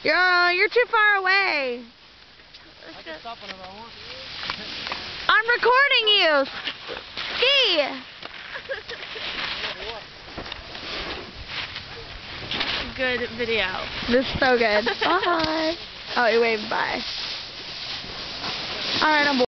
You're too far away. I can stop whenever I want. I'm recording you. Ski. Good video. This is so good. Bye. Oh, he waved bye. All right, I'm